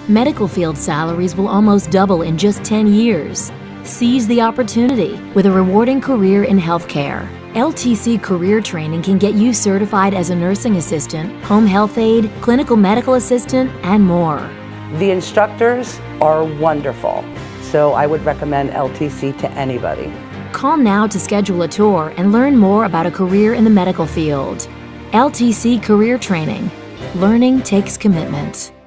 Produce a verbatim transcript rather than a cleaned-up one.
Medical field salaries will almost double in just ten years. Seize the opportunity with a rewarding career in healthcare. L T C career training can get you certified as a nursing assistant, home health aide, clinical medical assistant, and more. The instructors are wonderful, so I would recommend L T C to anybody. Call now to schedule a tour and learn more about a career in the medical field. L T C Career Training. Learning takes commitment.